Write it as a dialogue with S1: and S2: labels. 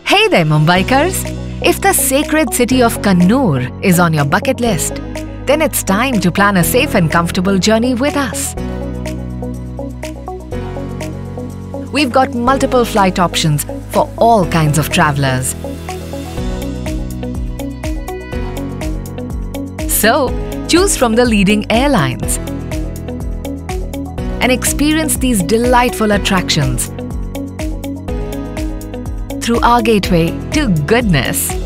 S1: Hey there, Mumbaikars! If the sacred city of Kannur is on your bucket list, then it's time to plan a safe and comfortable journey with us. We've got multiple flight options for all kinds of travelers. So, choose from the leading airlines and experience these delightful attractions through our gateway to goodness.